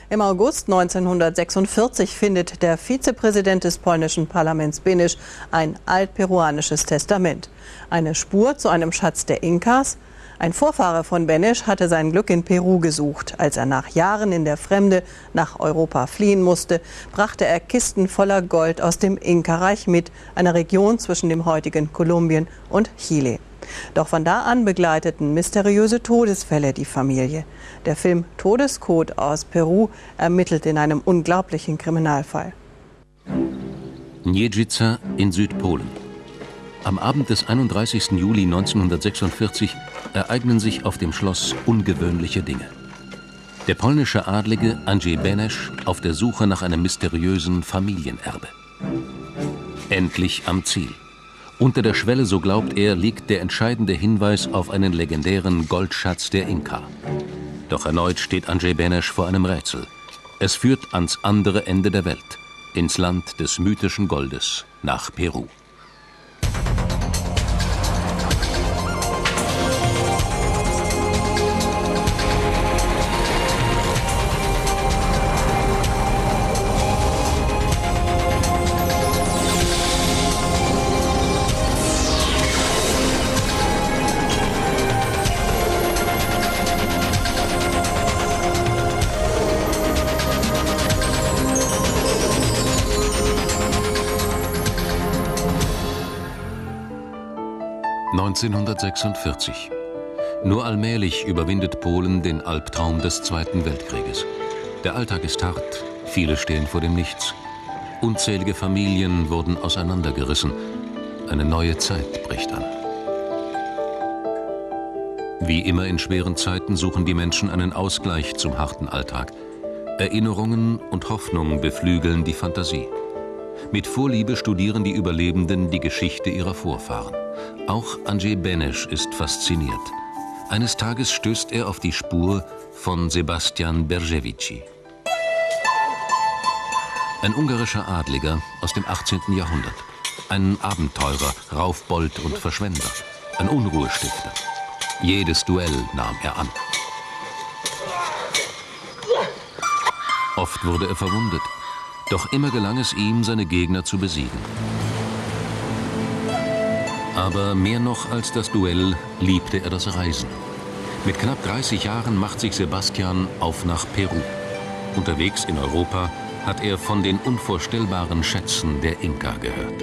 Im August 1946 findet der Vizepräsident des polnischen Parlaments Benesch ein altperuanisches Testament. Eine Spur zu einem Schatz der Inkas. Ein Vorfahre von Benesch hatte sein Glück in Peru gesucht. Als er nach Jahren in der Fremde nach Europa fliehen musste, brachte er Kisten voller Gold aus dem Inka-Reich mit, einer Region zwischen dem heutigen Kolumbien und Chile. Doch von da an begleiteten mysteriöse Todesfälle die Familie. Der Film Todescode aus Peru ermittelt in einem unglaublichen Kriminalfall. Niedźwica in Südpolen. Am Abend des 31. Juli 1946 ereignen sich auf dem Schloss ungewöhnliche Dinge. Der polnische Adlige Andrzej Benesch auf der Suche nach einem mysteriösen Familienerbe. Endlich am Ziel. Unter der Schwelle, so glaubt er, liegt der entscheidende Hinweis auf einen legendären Goldschatz der Inka. Doch erneut steht Andrzej Benesch vor einem Rätsel. Es führt ans andere Ende der Welt, ins Land des mythischen Goldes, nach Peru. (1946). Nur allmählich überwindet Polen den Albtraum des Zweiten Weltkrieges. Der Alltag ist hart, viele stehen vor dem Nichts. Unzählige Familien wurden auseinandergerissen. Eine neue Zeit bricht an. Wie immer in schweren Zeiten suchen die Menschen einen Ausgleich zum harten Alltag. Erinnerungen und Hoffnung beflügeln die Fantasie. Mit Vorliebe studieren die Überlebenden die Geschichte ihrer Vorfahren. Auch Andrzej Benesch ist fasziniert. Eines Tages stößt er auf die Spur von Sebastian Berzevici. Ein ungarischer Adliger aus dem 18. Jahrhundert. Ein Abenteurer, Raufbold und Verschwender. Ein Unruhestifter. Jedes Duell nahm er an. Oft wurde er verwundet. Doch immer gelang es ihm, seine Gegner zu besiegen. Aber mehr noch als das Duell liebte er das Reisen. Mit knapp 30 Jahren macht sich Sebastian auf nach Peru. Unterwegs in Europa hat er von den unvorstellbaren Schätzen der Inka gehört.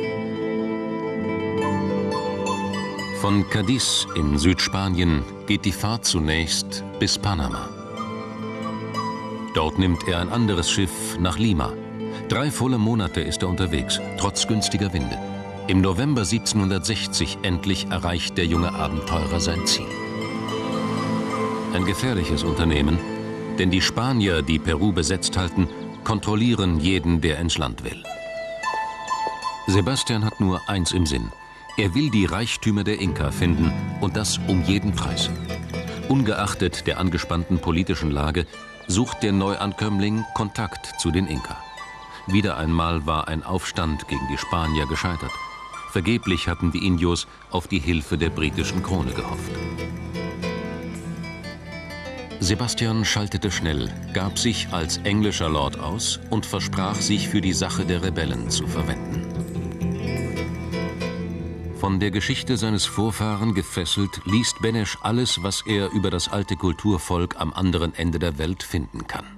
Von Cádiz in Südspanien geht die Fahrt zunächst bis Panama. Dort nimmt er ein anderes Schiff nach Lima. 3 volle Monate ist er unterwegs, trotz günstiger Winde. Im November 1760 endlich erreicht der junge Abenteurer sein Ziel. Ein gefährliches Unternehmen, denn die Spanier, die Peru besetzt halten, kontrollieren jeden, der ins Land will. Sebastian hat nur eins im Sinn. Er will die Reichtümer der Inka finden, und das um jeden Preis. Ungeachtet der angespannten politischen Lage sucht der Neuankömmling Kontakt zu den Inka. Wieder einmal war ein Aufstand gegen die Spanier gescheitert. Vergeblich hatten die Indios auf die Hilfe der britischen Krone gehofft. Sebastian schaltete schnell, gab sich als englischer Lord aus und versprach, sich für die Sache der Rebellen zu verwenden. Von der Geschichte seines Vorfahren gefesselt, liest Benesch alles, was er über das alte Kulturvolk am anderen Ende der Welt finden kann.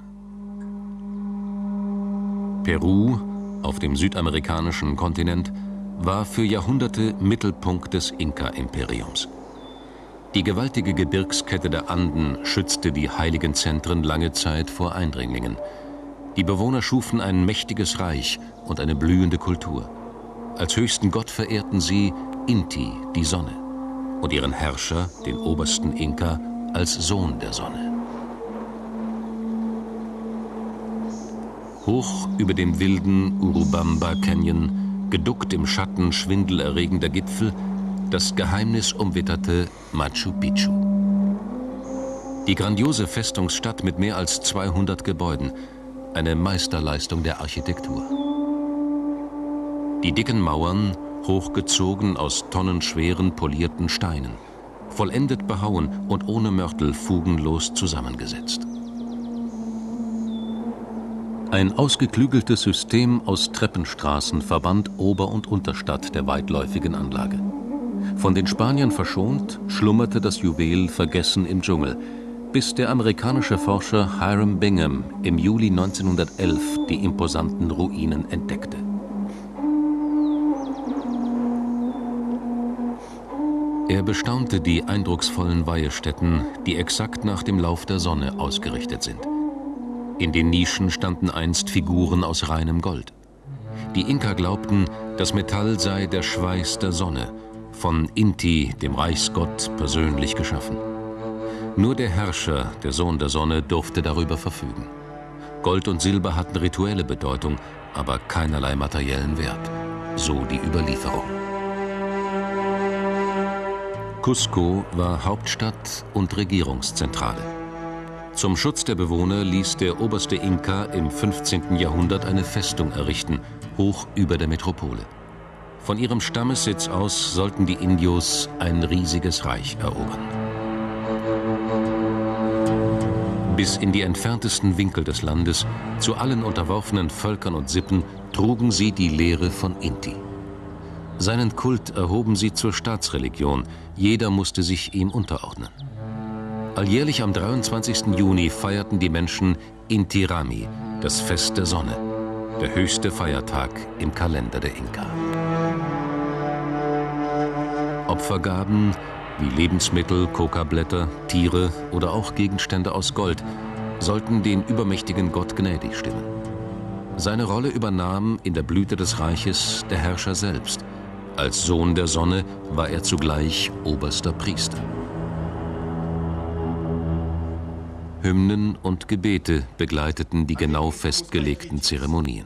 Peru, auf dem südamerikanischen Kontinent, war für Jahrhunderte Mittelpunkt des Inka-Imperiums. Die gewaltige Gebirgskette der Anden schützte die heiligen Zentren lange Zeit vor Eindringlingen. Die Bewohner schufen ein mächtiges Reich und eine blühende Kultur. Als höchsten Gott verehrten sie Inti, die Sonne, und ihren Herrscher, den obersten Inka, als Sohn der Sonne. Hoch über dem wilden Urubamba Canyon, geduckt im Schatten schwindelerregender Gipfel, das geheimnisumwitterte Machu Picchu. Die grandiose Festungsstadt mit mehr als 200 Gebäuden, eine Meisterleistung der Architektur. Die dicken Mauern, hochgezogen aus tonnenschweren polierten Steinen, vollendet behauen und ohne Mörtel fugenlos zusammengesetzt. Ein ausgeklügeltes System aus Treppenstraßen verband Ober- und Unterstadt der weitläufigen Anlage. Von den Spaniern verschont, schlummerte das Juwel vergessen im Dschungel, bis der amerikanische Forscher Hiram Bingham im Juli 1911 die imposanten Ruinen entdeckte. Er bestaunte die eindrucksvollen Weihestätten, die exakt nach dem Lauf der Sonne ausgerichtet sind. In den Nischen standen einst Figuren aus reinem Gold. Die Inka glaubten, das Metall sei der Schweiß der Sonne, von Inti, dem Reichsgott, persönlich geschaffen. Nur der Herrscher, der Sohn der Sonne, durfte darüber verfügen. Gold und Silber hatten rituelle Bedeutung, aber keinerlei materiellen Wert. So die Überlieferung. Cusco war Hauptstadt und Regierungszentrale. Zum Schutz der Bewohner ließ der oberste Inka im 15. Jahrhundert eine Festung errichten, hoch über der Metropole. Von ihrem Stammessitz aus sollten die Indios ein riesiges Reich erobern. Bis in die entferntesten Winkel des Landes, zu allen unterworfenen Völkern und Sippen, trugen sie die Lehre von Inti. Seinen Kult erhoben sie zur Staatsreligion, jeder musste sich ihm unterordnen. Alljährlich am 23. Juni feierten die Menschen Inti Raymi, das Fest der Sonne, der höchste Feiertag im Kalender der Inka. Opfergaben wie Lebensmittel, Kokablätter, Tiere oder auch Gegenstände aus Gold sollten dem übermächtigen Gott gnädig stimmen. Seine Rolle übernahm in der Blüte des Reiches der Herrscher selbst. Als Sohn der Sonne war er zugleich oberster Priester. Hymnen und Gebete begleiteten die genau festgelegten Zeremonien.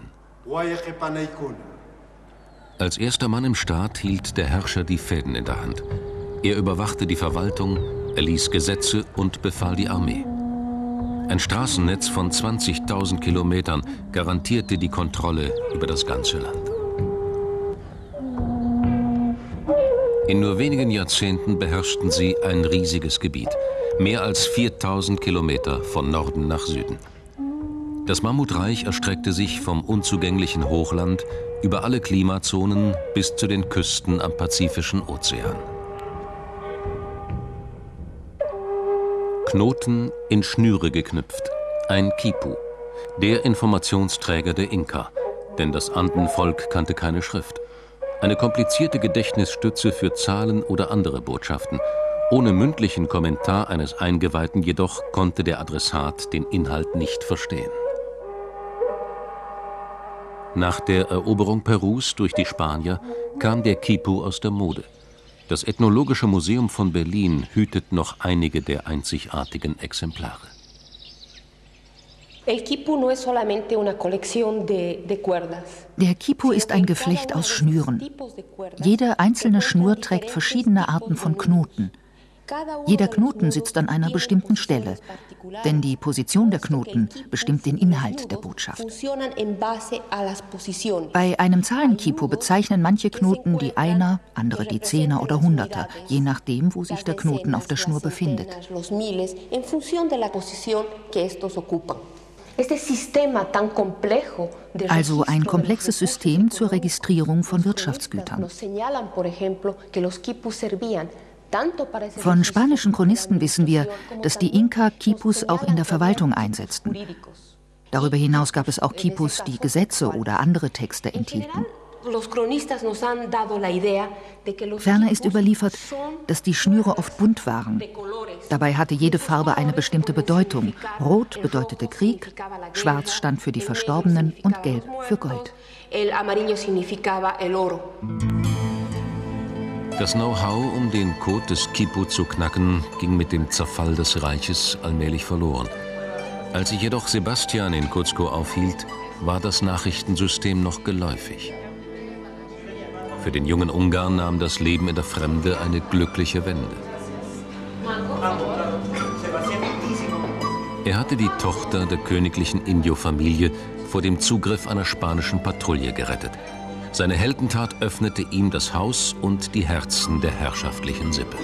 Als erster Mann im Staat hielt der Herrscher die Fäden in der Hand. Er überwachte die Verwaltung, erließ Gesetze und befahl die Armee. Ein Straßennetz von 20.000 Kilometern garantierte die Kontrolle über das ganze Land. In nur wenigen Jahrzehnten beherrschten sie ein riesiges Gebiet, mehr als 4.000 Kilometer von Norden nach Süden. Das Mammutreich erstreckte sich vom unzugänglichen Hochland über alle Klimazonen bis zu den Küsten am Pazifischen Ozean. Knoten in Schnüre geknüpft, ein Quipu, der Informationsträger der Inka, denn das Andenvolk kannte keine Schrift. Eine komplizierte Gedächtnisstütze für Zahlen oder andere Botschaften. Ohne mündlichen Kommentar eines Eingeweihten jedoch konnte der Adressat den Inhalt nicht verstehen. Nach der Eroberung Perus durch die Spanier kam der Quipu aus der Mode. Das Ethnologische Museum von Berlin hütet noch einige der einzigartigen Exemplare. Der Quipu ist ein Geflecht aus Schnüren. Jede einzelne Schnur trägt verschiedene Arten von Knoten. Jeder Knoten sitzt an einer bestimmten Stelle, denn die Position der Knoten bestimmt den Inhalt der Botschaft. Bei einem Zahlenquipu bezeichnen manche Knoten die Einer, andere die Zehner oder Hunderter, je nachdem, wo sich der Knoten auf der Schnur befindet. Also ein komplexes System zur Registrierung von Wirtschaftsgütern. Von spanischen Chronisten wissen wir, dass die Inka Quipus auch in der Verwaltung einsetzten. Darüber hinaus gab es auch Quipus, die Gesetze oder andere Texte enthielten. Ferner ist überliefert, dass die Schnüre oft bunt waren. Dabei hatte jede Farbe eine bestimmte Bedeutung. Rot bedeutete Krieg, Schwarz stand für die Verstorbenen und Gelb für Gold. Das Know-how, um den Code des Quipu zu knacken, ging mit dem Zerfall des Reiches allmählich verloren. Als sich jedoch Sebastian in Cuzco aufhielt, war das Nachrichtensystem noch geläufig. Für den jungen Ungarn nahm das Leben in der Fremde eine glückliche Wende. Er hatte die Tochter der königlichen Indio-Familie vor dem Zugriff einer spanischen Patrouille gerettet. Seine Heldentat öffnete ihm das Haus und die Herzen der herrschaftlichen Sippe.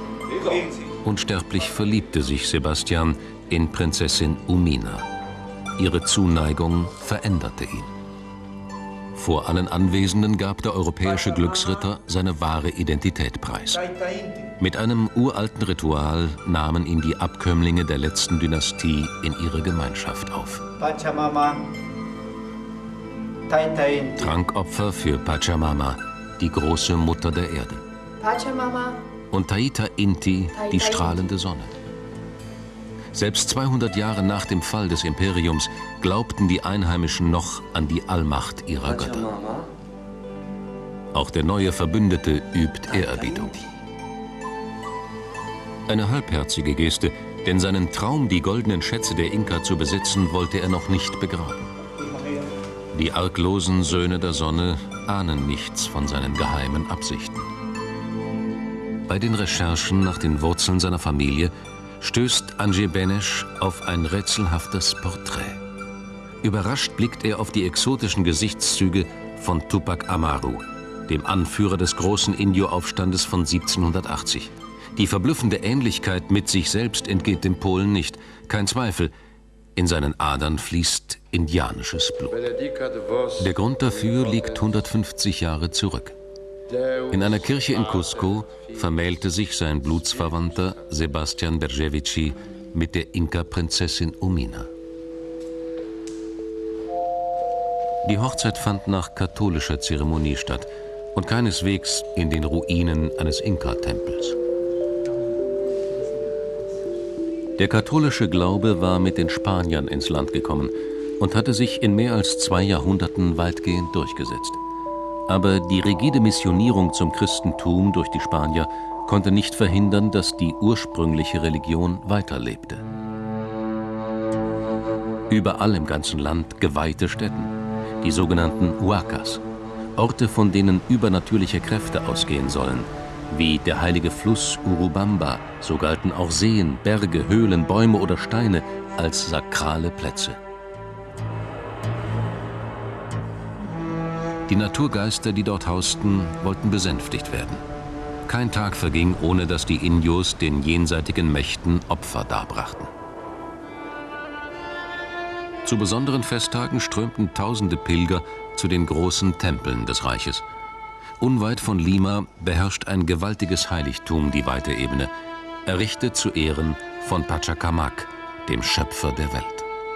Unsterblich verliebte sich Sebastian in Prinzessin Umina. Ihre Zuneigung veränderte ihn. Vor allen Anwesenden gab der europäische Glücksritter seine wahre Identität preis. Mit einem uralten Ritual nahmen ihn die Abkömmlinge der letzten Dynastie in ihre Gemeinschaft auf. Trankopfer für Pachamama, die große Mutter der Erde. Und Taita Inti, die strahlende Sonne. Selbst 200 Jahre nach dem Fall des Imperiums glaubten die Einheimischen noch an die Allmacht ihrer Götter. Auch der neue Verbündete übt Ehrerbietung. Eine halbherzige Geste, denn seinen Traum, die goldenen Schätze der Inka zu besitzen, wollte er noch nicht begraben. Die arglosen Söhne der Sonne ahnen nichts von seinen geheimen Absichten. Bei den Recherchen nach den Wurzeln seiner Familie stößt Andrzej Beneš auf ein rätselhaftes Porträt. Überrascht blickt er auf die exotischen Gesichtszüge von Tupac Amaru, dem Anführer des großen Indio-Aufstandes von 1780. Die verblüffende Ähnlichkeit mit sich selbst entgeht dem Polen nicht. Kein Zweifel, in seinen Adern fließt indianisches Blut. Der Grund dafür liegt 150 Jahre zurück. In einer Kirche in Cusco vermählte sich sein Blutsverwandter Sebastian Berjevici mit der Inka-Prinzessin Umina. Die Hochzeit fand nach katholischer Zeremonie statt und keineswegs in den Ruinen eines Inka-Tempels. Der katholische Glaube war mit den Spaniern ins Land gekommen und hatte sich in mehr als 2 Jahrhunderten weitgehend durchgesetzt. Aber die rigide Missionierung zum Christentum durch die Spanier konnte nicht verhindern, dass die ursprüngliche Religion weiterlebte. Überall im ganzen Land geweihte Stätten, die sogenannten Huacas, Orte, von denen übernatürliche Kräfte ausgehen sollen, wie der heilige Fluss Urubamba, so galten auch Seen, Berge, Höhlen, Bäume oder Steine als sakrale Plätze. Die Naturgeister, die dort hausten, wollten besänftigt werden. Kein Tag verging, ohne dass die Indios den jenseitigen Mächten Opfer darbrachten. Zu besonderen Festtagen strömten tausende Pilger zu den großen Tempeln des Reiches. Unweit von Lima beherrscht ein gewaltiges Heiligtum die weite Ebene, errichtet zu Ehren von Pachacamac, dem Schöpfer der Welt.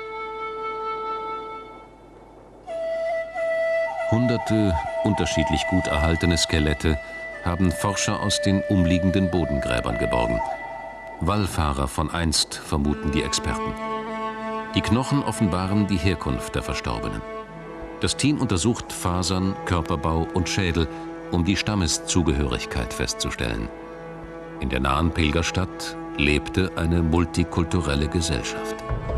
Hunderte unterschiedlich gut erhaltene Skelette haben Forscher aus den umliegenden Bodengräbern geborgen. Wallfahrer von einst, vermuten die Experten. Die Knochen offenbaren die Herkunft der Verstorbenen. Das Team untersucht Fasern, Körperbau und Schädel, um die Stammeszugehörigkeit festzustellen. In der nahen Pilgerstadt lebte eine multikulturelle Gesellschaft.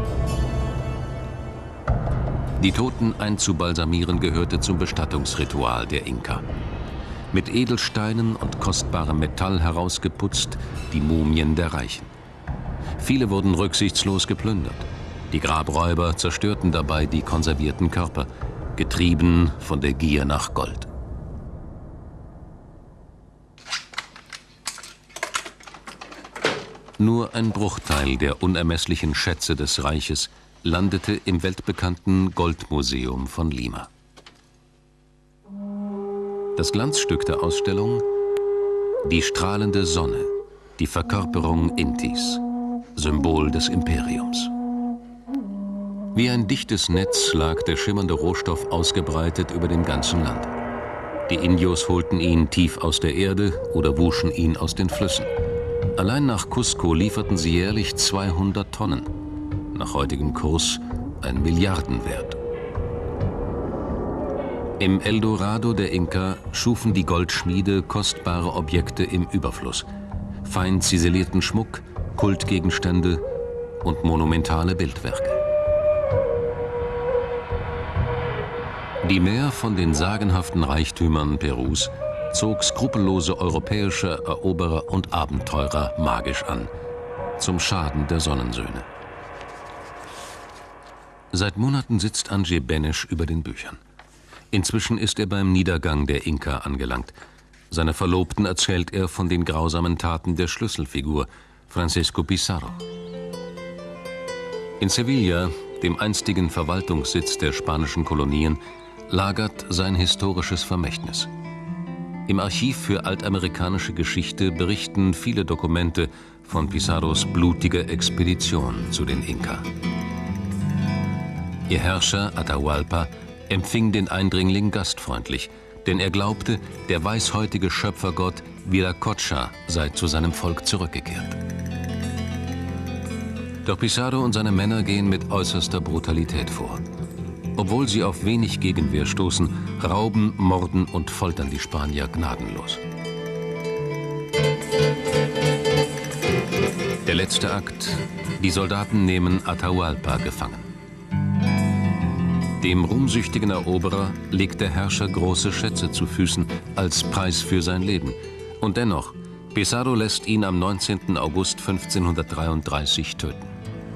Die Toten einzubalsamieren gehörte zum Bestattungsritual der Inka. Mit Edelsteinen und kostbarem Metall herausgeputzt die Mumien der Reichen. Viele wurden rücksichtslos geplündert. Die Grabräuber zerstörten dabei die konservierten Körper, getrieben von der Gier nach Gold. Nur ein Bruchteil der unermesslichen Schätze des Reiches landete im weltbekannten Goldmuseum von Lima. Das Glanzstück der Ausstellung: die strahlende Sonne, die Verkörperung Intis, Symbol des Imperiums. Wie ein dichtes Netz lag der schimmernde Rohstoff ausgebreitet über dem ganzen Land. Die Indios holten ihn tief aus der Erde oder wuschen ihn aus den Flüssen. Allein nach Cusco lieferten sie jährlich 200 Tonnen. Nach heutigem Kurs ein Milliardenwert. Im Eldorado der Inka schufen die Goldschmiede kostbare Objekte im Überfluss. Fein ziselierten Schmuck, Kultgegenstände und monumentale Bildwerke. Die Mär von den sagenhaften Reichtümern Perus zog skrupellose europäische Eroberer und Abenteurer magisch an, zum Schaden der Sonnensöhne. Seit Monaten sitzt Andrzej Beneš über den Büchern. Inzwischen ist er beim Niedergang der Inka angelangt. Seiner Verlobten erzählt er von den grausamen Taten der Schlüsselfigur, Francisco Pizarro. In Sevilla, dem einstigen Verwaltungssitz der spanischen Kolonien, lagert sein historisches Vermächtnis. Im Archiv für altamerikanische Geschichte berichten viele Dokumente von Pizarros blutiger Expedition zu den Inka. Ihr Herrscher Atahualpa empfing den Eindringling gastfreundlich, denn er glaubte, der weißhäutige Schöpfergott Viracocha sei zu seinem Volk zurückgekehrt. Doch Pizarro und seine Männer gehen mit äußerster Brutalität vor. Obwohl sie auf wenig Gegenwehr stoßen, rauben, morden und foltern die Spanier gnadenlos. Der letzte Akt: Die Soldaten nehmen Atahualpa gefangen. Dem ruhmsüchtigen Eroberer legt der Herrscher große Schätze zu Füßen als Preis für sein Leben. Und dennoch, Pizarro lässt ihn am 19. August 1533 töten.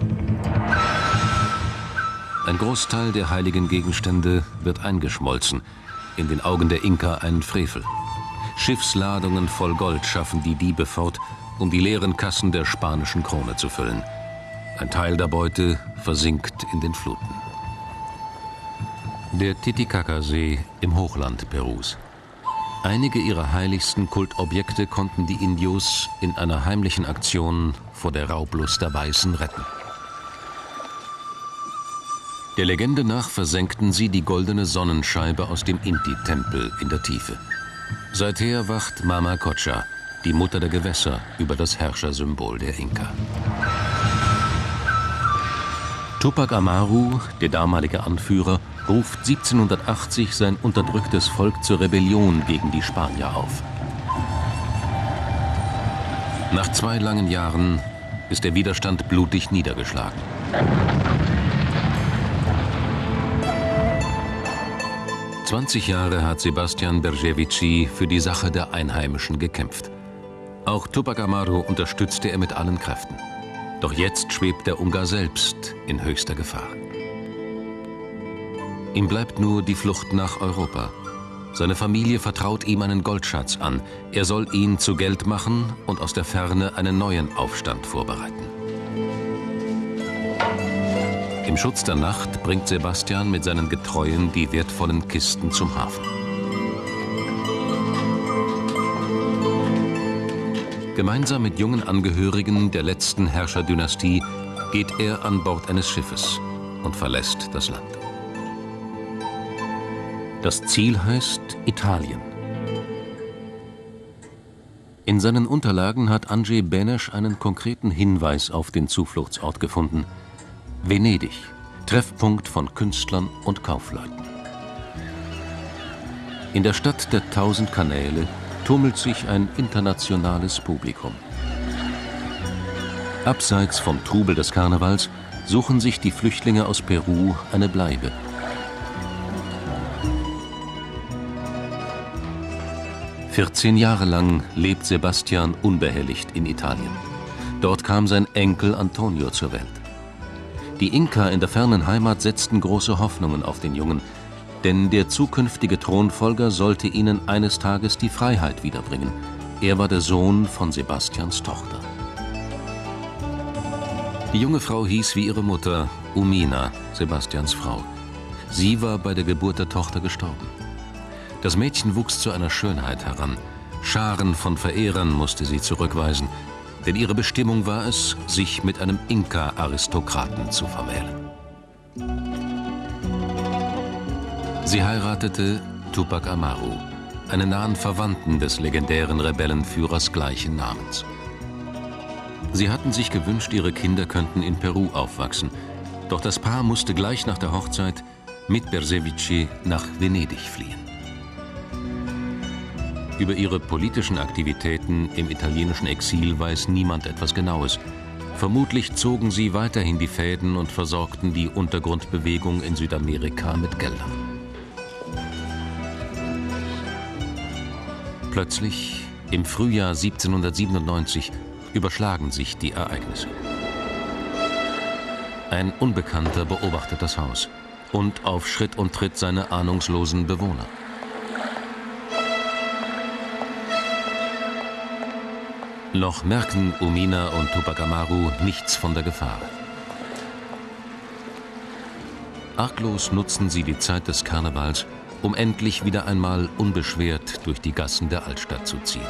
Ein Großteil der heiligen Gegenstände wird eingeschmolzen, in den Augen der Inka ein Frevel. Schiffsladungen voll Gold schaffen die Diebe fort, um die leeren Kassen der spanischen Krone zu füllen. Ein Teil der Beute versinkt in den Fluten. Der Titicacasee im Hochland Perus. Einige ihrer heiligsten Kultobjekte konnten die Indios in einer heimlichen Aktion vor der Raublust der Weißen retten. Der Legende nach versenkten sie die goldene Sonnenscheibe aus dem Inti-Tempel in der Tiefe. Seither wacht Mama Cocha, die Mutter der Gewässer, über das Herrschersymbol der Inka. Tupac Amaru, der damalige Anführer, ruft 1780 sein unterdrücktes Volk zur Rebellion gegen die Spanier auf. Nach 2 langen Jahren ist der Widerstand blutig niedergeschlagen. ...20 Jahre hat Sebastián Bergevici für die Sache der Einheimischen gekämpft. Auch Tupac Amaru unterstützte er mit allen Kräften. Doch jetzt schwebt der Ungar selbst in höchster Gefahr. Ihm bleibt nur die Flucht nach Europa. Seine Familie vertraut ihm einen Goldschatz an. Er soll ihn zu Geld machen und aus der Ferne einen neuen Aufstand vorbereiten. Im Schutz der Nacht bringt Sebastián mit seinen Getreuen die wertvollen Kisten zum Hafen. Gemeinsam mit jungen Angehörigen der letzten Herrscherdynastie geht er an Bord eines Schiffes und verlässt das Land. Das Ziel heißt Italien. In seinen Unterlagen hat Andrzej Beneš einen konkreten Hinweis auf den Zufluchtsort gefunden: Venedig, Treffpunkt von Künstlern und Kaufleuten. In der Stadt der 1000 Kanäle tummelt sich ein internationales Publikum. Abseits vom Trubel des Karnevals suchen sich die Flüchtlinge aus Peru eine Bleibe. ...14 Jahre lang lebt Sebastián unbehelligt in Italien. Dort kam sein Enkel Antonio zur Welt. Die Inka in der fernen Heimat setzten große Hoffnungen auf den Jungen, denn der zukünftige Thronfolger sollte ihnen eines Tages die Freiheit wiederbringen. Er war der Sohn von Sebastians Tochter. Die junge Frau hieß wie ihre Mutter Umina, Sebastians Frau. Sie war bei der Geburt der Tochter gestorben. Das Mädchen wuchs zu einer Schönheit heran. Scharen von Verehrern musste sie zurückweisen, denn ihre Bestimmung war es, sich mit einem Inka-Aristokraten zu vermählen. Sie heiratete Tupac Amaru, einen nahen Verwandten des legendären Rebellenführers gleichen Namens. Sie hatten sich gewünscht, ihre Kinder könnten in Peru aufwachsen, doch das Paar musste gleich nach der Hochzeit mit Bergevici nach Venedig fliehen. Über ihre politischen Aktivitäten im italienischen Exil weiß niemand etwas Genaues. Vermutlich zogen sie weiterhin die Fäden und versorgten die Untergrundbewegung in Südamerika mit Geldern. Plötzlich, im Frühjahr 1797, überschlagen sich die Ereignisse. Ein Unbekannter beobachtet das Haus und auf Schritt und Tritt seine ahnungslosen Bewohner. Noch merken Umina und Tupac Amaru nichts von der Gefahr. Arglos nutzen sie die Zeit des Karnevals, um endlich wieder einmal unbeschwert durch die Gassen der Altstadt zu ziehen.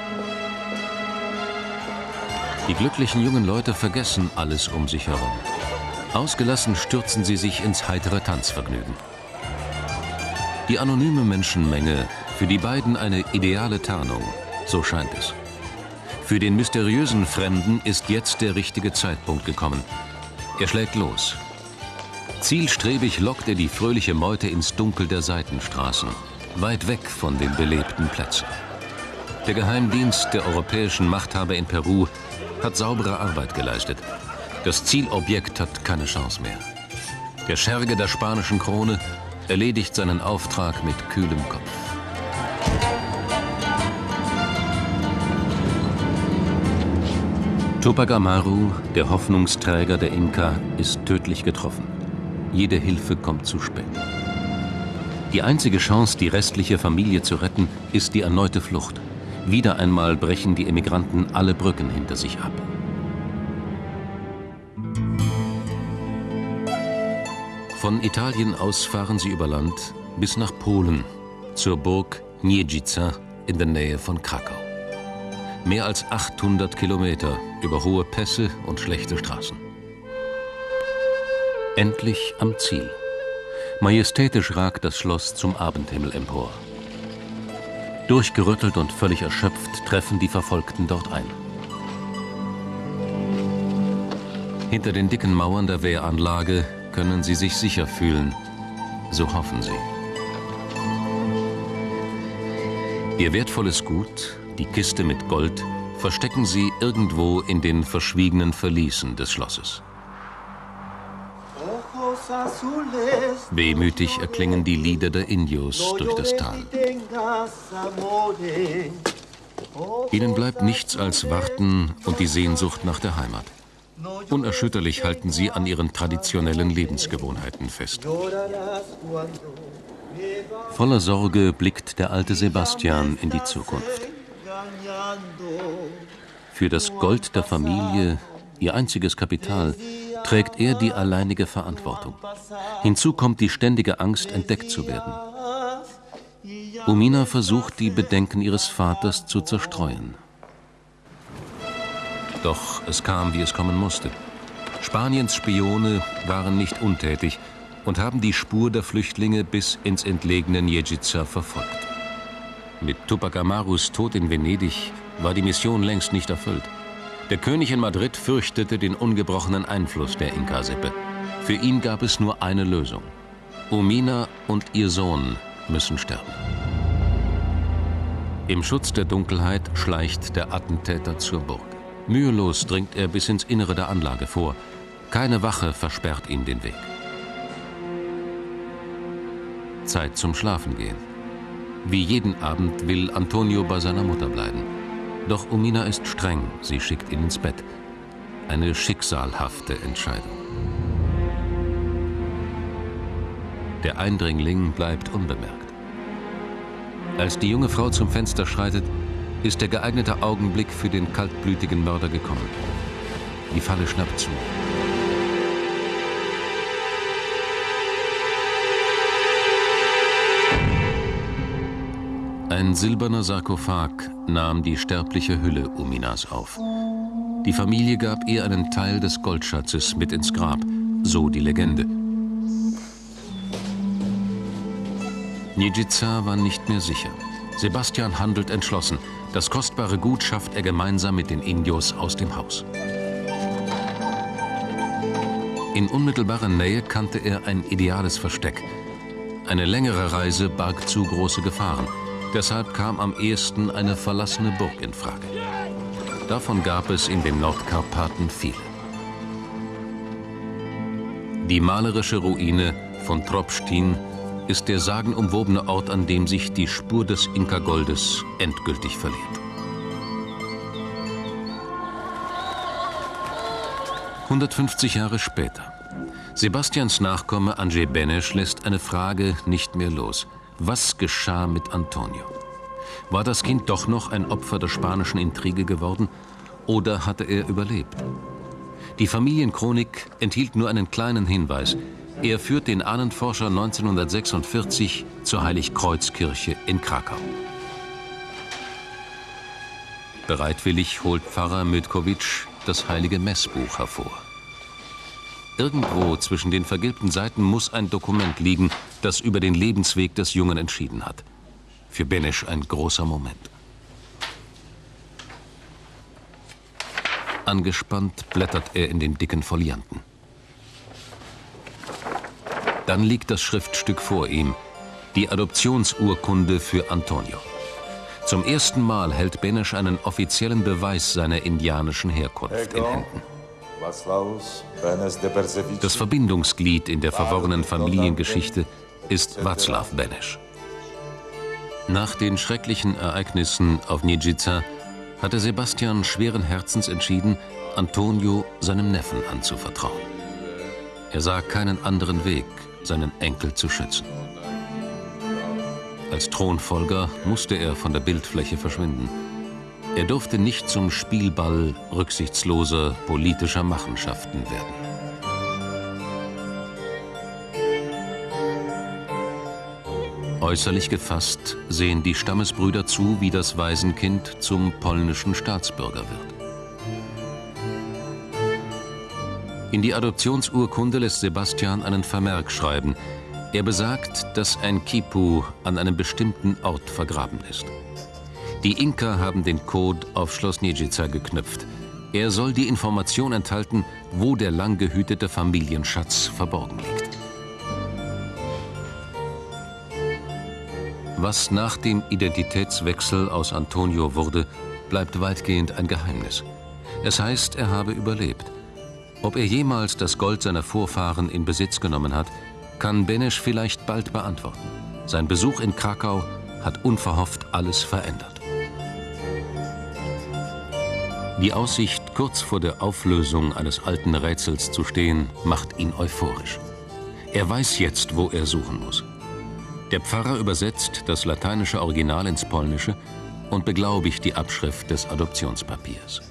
Die glücklichen jungen Leute vergessen alles um sich herum. Ausgelassen stürzen sie sich ins heitere Tanzvergnügen. Die anonyme Menschenmenge, für die beiden eine ideale Tarnung, so scheint es. Für den mysteriösen Fremden ist jetzt der richtige Zeitpunkt gekommen. Er schlägt los. Zielstrebig lockt er die fröhliche Meute ins Dunkel der Seitenstraßen, weit weg von den belebten Plätzen. Der Geheimdienst der europäischen Machthaber in Peru hat saubere Arbeit geleistet. Das Zielobjekt hat keine Chance mehr. Der Scherge der spanischen Krone erledigt seinen Auftrag mit kühlem Kopf. Tupac Amaru, der Hoffnungsträger der Inka, ist tödlich getroffen. Jede Hilfe kommt zu spät. Die einzige Chance, die restliche Familie zu retten, ist die erneute Flucht. Wieder einmal brechen die Emigranten alle Brücken hinter sich ab. Von Italien aus fahren sie über Land bis nach Polen, zur Burg Niedzica in der Nähe von Krakau. Mehr als 800 Kilometer über hohe Pässe und schlechte Straßen. Endlich am Ziel. Majestätisch ragt das Schloss zum Abendhimmel empor. Durchgerüttelt und völlig erschöpft treffen die Verfolgten dort ein. Hinter den dicken Mauern der Wehranlage können sie sich sicher fühlen. So hoffen sie. Ihr wertvolles Gut, die Kiste mit Gold, verstecken sie irgendwo in den verschwiegenen Verließen des Schlosses. Wehmütig erklingen die Lieder der Indios durch das Tal. Ihnen bleibt nichts als Warten und die Sehnsucht nach der Heimat. Unerschütterlich halten sie an ihren traditionellen Lebensgewohnheiten fest. Voller Sorge blickt der alte Sebastian in die Zukunft. Für das Gold der Familie, ihr einziges Kapital, trägt er die alleinige Verantwortung. Hinzu kommt die ständige Angst, entdeckt zu werden. Umina versucht, die Bedenken ihres Vaters zu zerstreuen. Doch es kam, wie es kommen musste. Spaniens Spione waren nicht untätig und haben die Spur der Flüchtlinge bis ins entlegene Niedzica verfolgt. Mit Tupac Amarus Tod in Venedig war die Mission längst nicht erfüllt. Der König in Madrid fürchtete den ungebrochenen Einfluss der Inka-Sippe. Für ihn gab es nur eine Lösung. Umina und ihr Sohn müssen sterben. Im Schutz der Dunkelheit schleicht der Attentäter zur Burg. Mühelos dringt er bis ins Innere der Anlage vor. Keine Wache versperrt ihm den Weg. Zeit zum Schlafengehen. Wie jeden Abend will Antonio bei seiner Mutter bleiben. Doch Umina ist streng, sie schickt ihn ins Bett. Eine schicksalhafte Entscheidung. Der Eindringling bleibt unbemerkt. Als die junge Frau zum Fenster schreitet, ist der geeignete Augenblick für den kaltblütigen Mörder gekommen. Die Falle schnappt zu. Ein silberner Sarkophag nahm die sterbliche Hülle Uminas auf. Die Familie gab ihr einen Teil des Goldschatzes mit ins Grab, so die Legende. Niedzica war nicht mehr sicher. Sebastian handelt entschlossen. Das kostbare Gut schafft er gemeinsam mit den Indios aus dem Haus. In unmittelbarer Nähe kannte er ein ideales Versteck. Eine längere Reise barg zu große Gefahren. Deshalb kam am ehesten eine verlassene Burg in Frage. Davon gab es in den Nordkarpaten viele. Die malerische Ruine von Tropstin ist der sagenumwobene Ort, an dem sich die Spur des Inka-Goldes endgültig verliert. ...150 Jahre später. Sebastians Nachkomme Andrzej Beneš lässt eine Frage nicht mehr los. Was geschah mit Antonio? War das Kind doch noch ein Opfer der spanischen Intrige geworden oder hatte er überlebt? Die Familienchronik enthielt nur einen kleinen Hinweis. Er führt den Ahnenforscher 1946 zur Heiligkreuzkirche in Krakau. Bereitwillig holt Pfarrer Mytkowitsch das heilige Messbuch hervor. Irgendwo zwischen den vergilbten Seiten muss ein Dokument liegen, das über den Lebensweg des Jungen entschieden hat. Für Benesch ein großer Moment. Angespannt blättert er in den dicken Folianten. Dann liegt das Schriftstück vor ihm, die Adoptionsurkunde für Antonio. Zum ersten Mal hält Benesch einen offiziellen Beweis seiner indianischen Herkunft in Händen. Das Verbindungsglied in der verworrenen Familiengeschichte ist Václav Benesch. Nach den schrecklichen Ereignissen auf Nijica hatte Sebastian schweren Herzens entschieden, Antonio seinem Neffen anzuvertrauen. Er sah keinen anderen Weg, seinen Enkel zu schützen. Als Thronfolger musste er von der Bildfläche verschwinden. Er durfte nicht zum Spielball rücksichtsloser politischer Machenschaften werden. Äußerlich gefasst sehen die Stammesbrüder zu, wie das Waisenkind zum polnischen Staatsbürger wird. In die Adoptionsurkunde lässt Sebastian einen Vermerk schreiben. Er besagt, dass ein Quipu an einem bestimmten Ort vergraben ist. Die Inka haben den Code auf Schloss Nijica geknüpft. Er soll die Information enthalten, wo der lang gehütete Familienschatz verborgen liegt. Was nach dem Identitätswechsel aus Antonio wurde, bleibt weitgehend ein Geheimnis. Es heißt, er habe überlebt. Ob er jemals das Gold seiner Vorfahren in Besitz genommen hat, kann Benesch vielleicht bald beantworten. Sein Besuch in Krakau hat unverhofft alles verändert. Die Aussicht, kurz vor der Auflösung eines alten Rätsels zu stehen, macht ihn euphorisch. Er weiß jetzt, wo er suchen muss. Der Pfarrer übersetzt das lateinische Original ins Polnische und beglaubigt die Abschrift des Adoptionspapiers.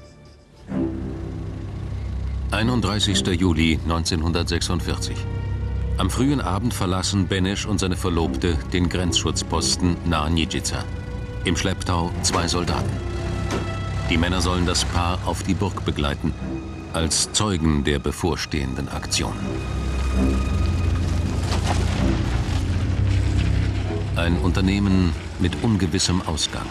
31. Juli 1946. Am frühen Abend verlassen Benesch und seine Verlobte den Grenzschutzposten nahe Nijica. Im Schlepptau 2 Soldaten. Die Männer sollen das Paar auf die Burg begleiten, als Zeugen der bevorstehenden Aktion. Ein Unternehmen mit ungewissem Ausgang.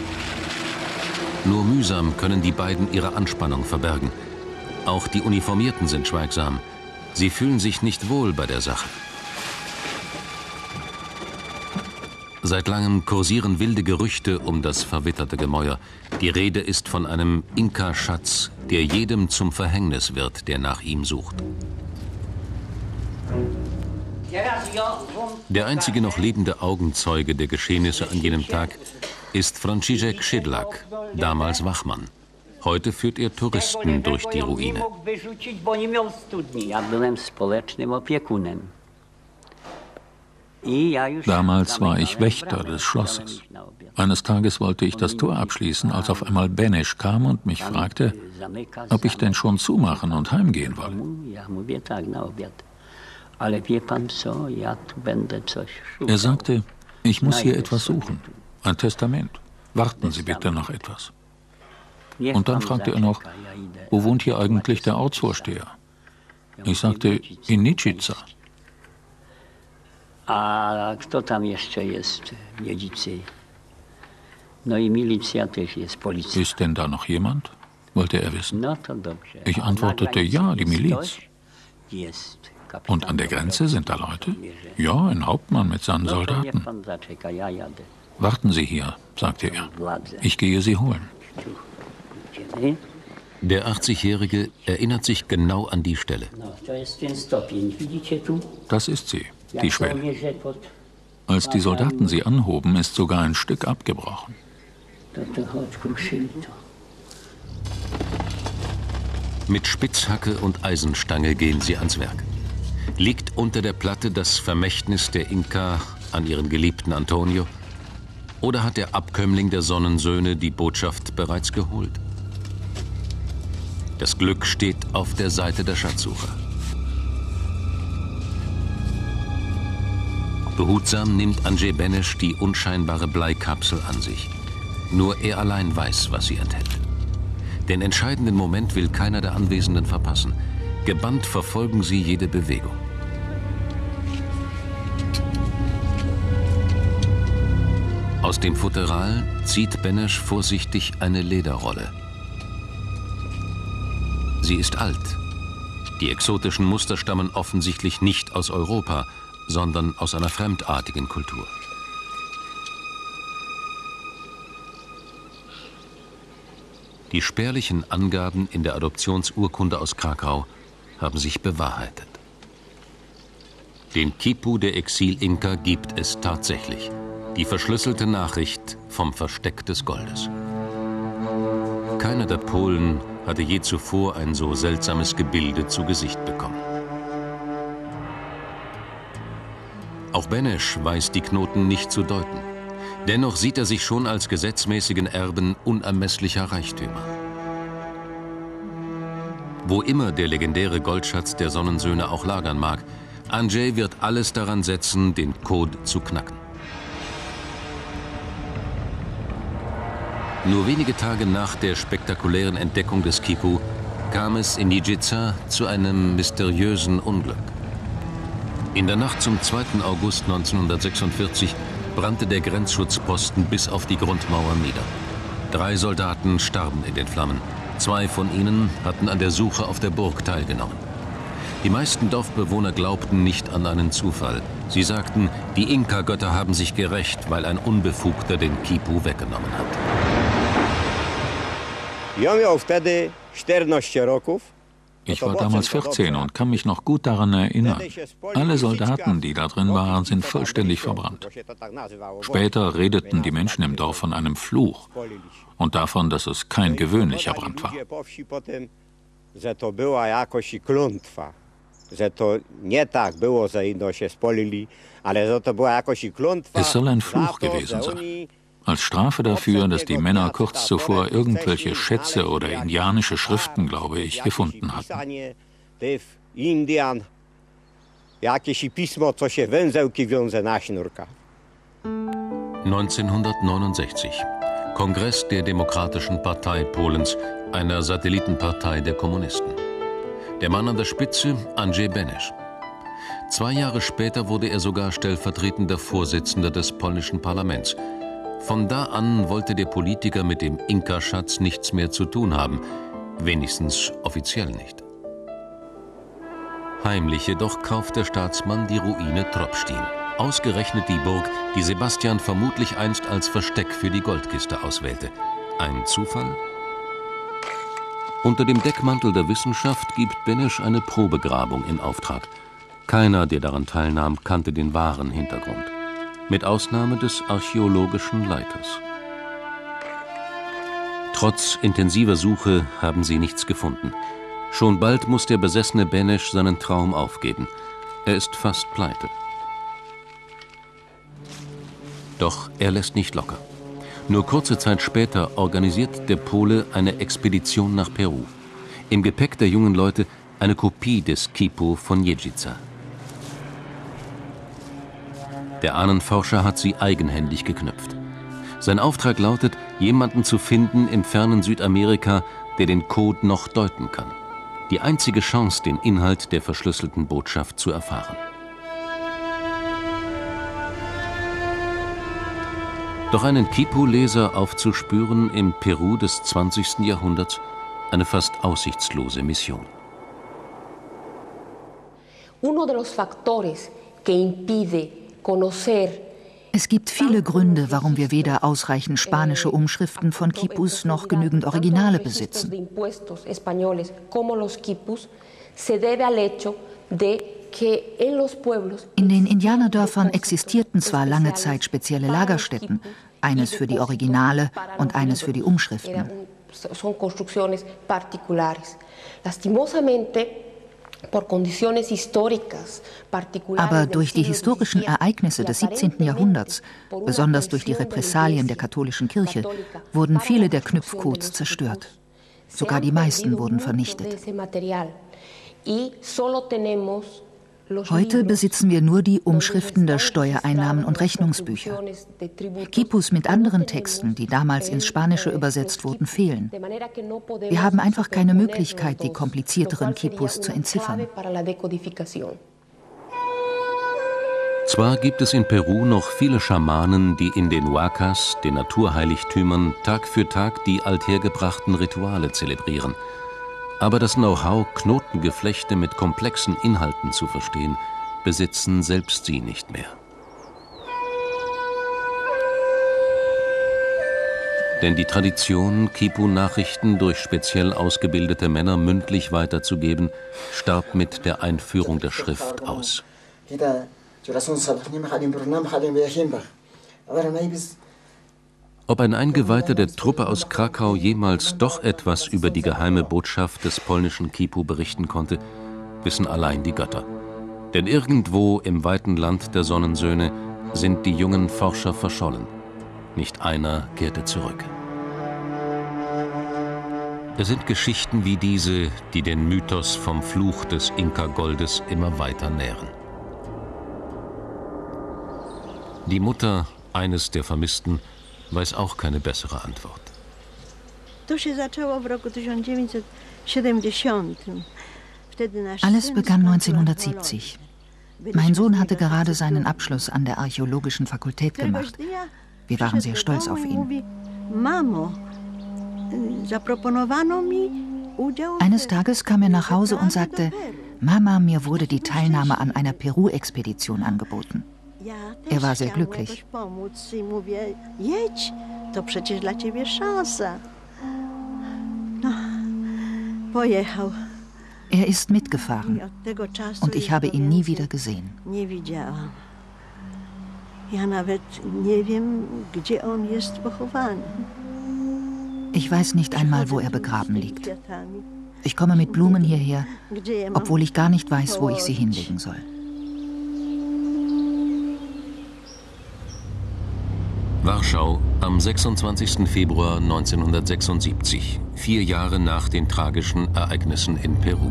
Nur mühsam können die beiden ihre Anspannung verbergen. Auch die Uniformierten sind schweigsam. Sie fühlen sich nicht wohl bei der Sache. Seit langem kursieren wilde Gerüchte um das verwitterte Gemäuer. Die Rede ist von einem Inka-Schatz, der jedem zum Verhängnis wird, der nach ihm sucht. Der einzige noch lebende Augenzeuge der Geschehnisse an jenem Tag ist Franciszek Szydlak, damals Wachmann. Heute führt er Touristen durch die Ruine. Damals war ich Wächter des Schlosses. Eines Tages wollte ich das Tor abschließen, als auf einmal Benesch kam und mich fragte, ob ich denn schon zumachen und heimgehen wolle. Er sagte, ich muss hier etwas suchen, ein Testament. Warten Sie bitte noch etwas. Und dann fragte er noch, wo wohnt hier eigentlich der Ortsvorsteher? Ich sagte, in Nijica. Ist denn da noch jemand? Wollte er wissen. Ich antwortete, ja, die Miliz. Und an der Grenze sind da Leute? Ja, ein Hauptmann mit seinen Soldaten. Warten Sie hier, sagte er. Ich gehe Sie holen. Der 80-Jährige erinnert sich genau an die Stelle. Das ist sie, die Schwelle. Als die Soldaten sie anhoben, ist sogar ein Stück abgebrochen. Mit Spitzhacke und Eisenstange gehen sie ans Werk. Liegt unter der Platte das Vermächtnis der Inka an ihren geliebten Antonio? Oder hat der Abkömmling der Sonnensöhne die Botschaft bereits geholt? Das Glück steht auf der Seite der Schatzsucher. Behutsam nimmt Andrzej Beneš die unscheinbare Bleikapsel an sich. Nur er allein weiß, was sie enthält. Den entscheidenden Moment will keiner der Anwesenden verpassen. Gebannt verfolgen sie jede Bewegung. Aus dem Futteral zieht Beneš vorsichtig eine Lederrolle. Sie ist alt. Die exotischen Muster stammen offensichtlich nicht aus Europa, sondern aus einer fremdartigen Kultur. Die spärlichen Angaben in der Adoptionsurkunde aus Krakau haben sich bewahrheitet. Den Quipu der Exil-Inka gibt es tatsächlich. Die verschlüsselte Nachricht vom Versteck des Goldes. Keiner der Polen hatte je zuvor ein so seltsames Gebilde zu Gesicht bekommen. Auch Beneš weiß die Knoten nicht zu deuten. Dennoch sieht er sich schon als gesetzmäßigen Erben unermesslicher Reichtümer. Wo immer der legendäre Goldschatz der Sonnensöhne auch lagern mag, Andrzej wird alles daran setzen, den Code zu knacken. Nur wenige Tage nach der spektakulären Entdeckung des Quipu kam es in Nijica zu einem mysteriösen Unglück. In der Nacht zum 2. August 1946 brannte der Grenzschutzposten bis auf die Grundmauer nieder. 3 Soldaten starben in den Flammen. 2 von ihnen hatten an der Suche auf der Burg teilgenommen. Die meisten Dorfbewohner glaubten nicht an einen Zufall. Sie sagten, die Inka-Götter haben sich gerächt, weil ein Unbefugter den Quipu weggenommen hat. Ich war damals 14 und kann mich noch gut daran erinnern. Alle Soldaten, die da drin waren, sind vollständig verbrannt. Später redeten die Menschen im Dorf von einem Fluch und davon, dass es kein gewöhnlicher Brand war. Es soll ein Fluch gewesen sein. Als Strafe dafür, dass die Männer kurz zuvor irgendwelche Schätze oder indianische Schriften, glaube ich, gefunden hatten. 1969. Kongress der Demokratischen Partei Polens, einer Satellitenpartei der Kommunisten. Der Mann an der Spitze, Andrzej Beneš. 2 Jahre später wurde er sogar stellvertretender Vorsitzender des polnischen Parlaments. Von da an wollte der Politiker mit dem Inka-Schatz nichts mehr zu tun haben, wenigstens offiziell nicht. Heimlich jedoch kauft der Staatsmann die Ruine Tropstin, ausgerechnet die Burg, die Sebastian vermutlich einst als Versteck für die Goldkiste auswählte. Ein Zufall? Unter dem Deckmantel der Wissenschaft gibt Beneš eine Probegrabung in Auftrag. Keiner, der daran teilnahm, kannte den wahren Hintergrund. Mit Ausnahme des archäologischen Leiters. Trotz intensiver Suche haben sie nichts gefunden. Schon bald muss der besessene Beneš seinen Traum aufgeben. Er ist fast pleite. Doch er lässt nicht locker. Nur kurze Zeit später organisiert der Pole eine Expedition nach Peru. Im Gepäck der jungen Leute eine Kopie des Quipu von Nijica. Der Ahnenforscher hat sie eigenhändig geknüpft. Sein Auftrag lautet, jemanden zu finden im fernen Südamerika, der den Code noch deuten kann. Die einzige Chance, den Inhalt der verschlüsselten Botschaft zu erfahren. Doch einen Quipu-Leser aufzuspüren im Peru des 20. Jahrhunderts, eine fast aussichtslose Mission. Uno de los factores que impide Es gibt viele Gründe, warum wir weder ausreichend spanische Umschriften von Quipus noch genügend Originale besitzen. In den Indianerdörfern existierten zwar lange Zeit spezielle Lagerstätten, eines für die Originale und eines für die Umschriften. Aber durch die historischen Ereignisse des 17. Jahrhunderts, besonders durch die Repressalien der katholischen Kirche, wurden viele der Knüpfcodes zerstört. Sogar die meisten wurden vernichtet. Heute besitzen wir nur die Umschriften der Steuereinnahmen und Rechnungsbücher. Quipus mit anderen Texten, die damals ins Spanische übersetzt wurden, fehlen. Wir haben einfach keine Möglichkeit, die komplizierteren Quipus zu entziffern. Zwar gibt es in Peru noch viele Schamanen, die in den Huacas, den Naturheiligtümern, Tag für Tag die althergebrachten Rituale zelebrieren. Aber das Know-how, Knotengeflechte mit komplexen Inhalten zu verstehen, besitzen selbst sie nicht mehr. Denn die Tradition, Quipu-Nachrichten durch speziell ausgebildete Männer mündlich weiterzugeben, starb mit der Einführung der Schrift aus. Ob ein Eingeweihter der Truppe aus Krakau jemals doch etwas über die geheime Botschaft des polnischen Quipu berichten konnte, wissen allein die Götter. Denn irgendwo im weiten Land der Sonnensöhne sind die jungen Forscher verschollen. Nicht einer kehrte zurück. Es sind Geschichten wie diese, die den Mythos vom Fluch des Inka-Goldes immer weiter nähren. Die Mutter eines der Vermissten weiß auch keine bessere Antwort. Alles begann 1970. Mein Sohn hatte gerade seinen Abschluss an der Archäologischen Fakultät gemacht. Wir waren sehr stolz auf ihn. Eines Tages kam er nach Hause und sagte: Mama, mir wurde die Teilnahme an einer Peru-Expedition angeboten. Er war sehr glücklich. Er ist mitgefahren und ich habe ihn nie wieder gesehen. Ich weiß nicht einmal, wo er begraben liegt. Ich komme mit Blumen hierher, obwohl ich gar nicht weiß, wo ich sie hinlegen soll. Warschau am 26. Februar 1976, 4 Jahre nach den tragischen Ereignissen in Peru.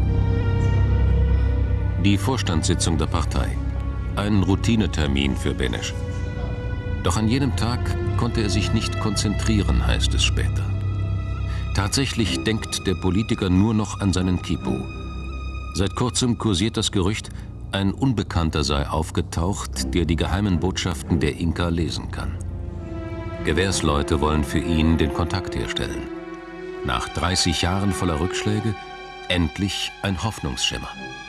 Die Vorstandssitzung der Partei. Ein Routinetermin für Benesch. Doch an jenem Tag konnte er sich nicht konzentrieren, heißt es später. Tatsächlich denkt der Politiker nur noch an seinen Quipu. Seit kurzem kursiert das Gerücht, ein Unbekannter sei aufgetaucht, der die geheimen Botschaften der Inka lesen kann. Gewährsleute wollen für ihn den Kontakt herstellen. Nach 30 Jahren voller Rückschläge endlich ein Hoffnungsschimmer.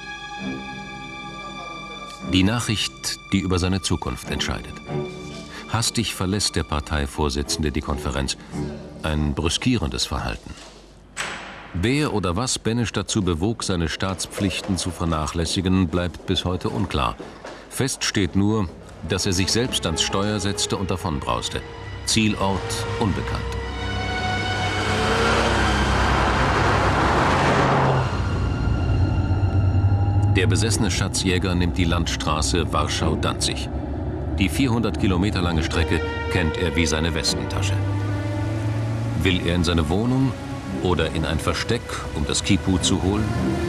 Die Nachricht, die über seine Zukunft entscheidet. Hastig verlässt der Parteivorsitzende die Konferenz. Ein brüskierendes Verhalten. Wer oder was Benesch dazu bewog, seine Staatspflichten zu vernachlässigen, bleibt bis heute unklar. Fest steht nur, dass er sich selbst ans Steuer setzte und davonbrauste. Zielort unbekannt. Der besessene Schatzjäger nimmt die Landstraße Warschau-Danzig. Die 400 Kilometer lange Strecke kennt er wie seine Westentasche. Will er in seine Wohnung oder in ein Versteck, um das Quipu zu holen?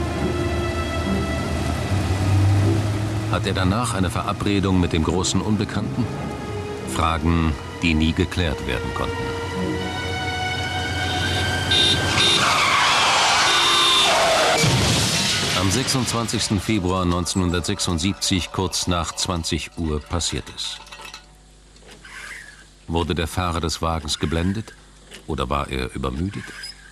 Hat er danach eine Verabredung mit dem großen Unbekannten? Fragen, die nie geklärt werden konnten. Am 26. Februar 1976, kurz nach 20 Uhr, passiert es. Wurde der Fahrer des Wagens geblendet oder war er übermüdet?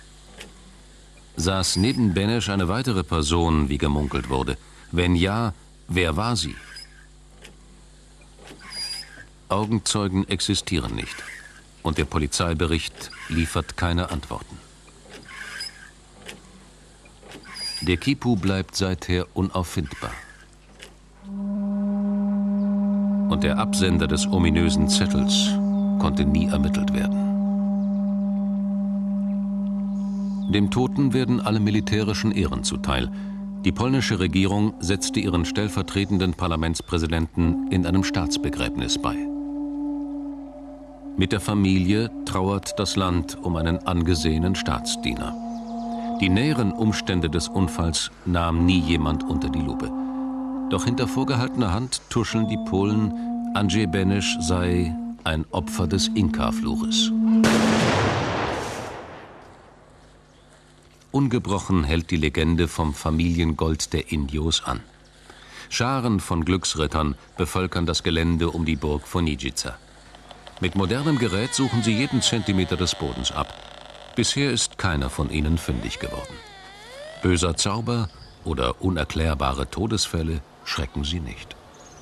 Saß neben Benesch eine weitere Person, wie gemunkelt wurde? Wenn ja, wer war sie? Augenzeugen existieren nicht und der Polizeibericht liefert keine Antworten. Der Quipu bleibt seither unauffindbar. Und der Absender des ominösen Zettels konnte nie ermittelt werden. Dem Toten werden alle militärischen Ehren zuteil. Die polnische Regierung setzte ihren stellvertretenden Parlamentspräsidenten in einem Staatsbegräbnis bei. Mit der Familie trauert das Land um einen angesehenen Staatsdiener. Die näheren Umstände des Unfalls nahm nie jemand unter die Lupe. Doch hinter vorgehaltener Hand tuscheln die Polen, Andrzej Beneš sei ein Opfer des Inka-Fluches. Ungebrochen hält die Legende vom Familiengold der Indios an. Scharen von Glücksrittern bevölkern das Gelände um die Burg von Nijica. Mit modernem Gerät suchen sie jeden Zentimeter des Bodens ab. Bisher ist keiner von ihnen fündig geworden. Böser Zauber oder unerklärbare Todesfälle schrecken sie nicht.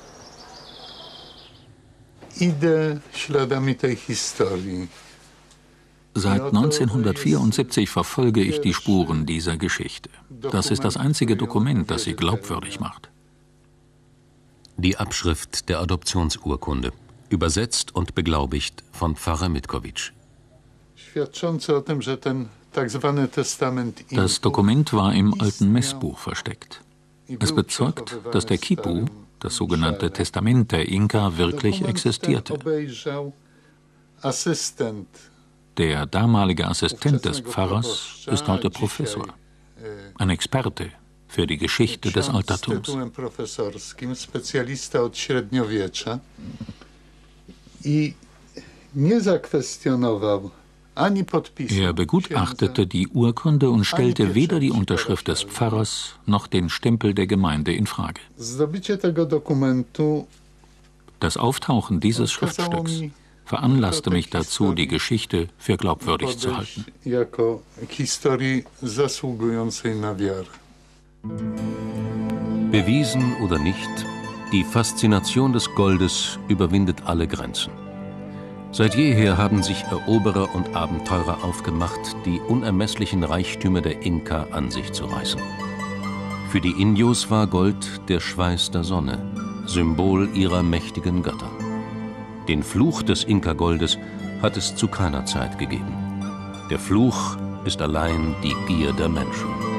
Seit 1974 verfolge ich die Spuren dieser Geschichte. Das ist das einzige Dokument, das sie glaubwürdig macht. Die Abschrift der Adoptionsurkunde, übersetzt und beglaubigt von Pfarrer Mitkowicz. Das Dokument war im alten Messbuch versteckt. Es bezeugt, dass der Quipu, das sogenannte Testament der Inka, wirklich existierte. Der damalige Assistent des Pfarrers ist heute Professor, ein Experte für die Geschichte des Altertums. Er begutachtete die Urkunde und stellte weder die Unterschrift des Pfarrers noch den Stempel der Gemeinde in Frage. Das Auftauchen dieses Schriftstücks veranlasste mich dazu, die Geschichte für glaubwürdig zu halten. Bewiesen oder nicht, die Faszination des Goldes überwindet alle Grenzen. Seit jeher haben sich Eroberer und Abenteurer aufgemacht, die unermesslichen Reichtümer der Inka an sich zu reißen. Für die Indios war Gold der Schweiß der Sonne, Symbol ihrer mächtigen Götter. Den Fluch des Inka-Goldes hat es zu keiner Zeit gegeben. Der Fluch ist allein die Gier der Menschen.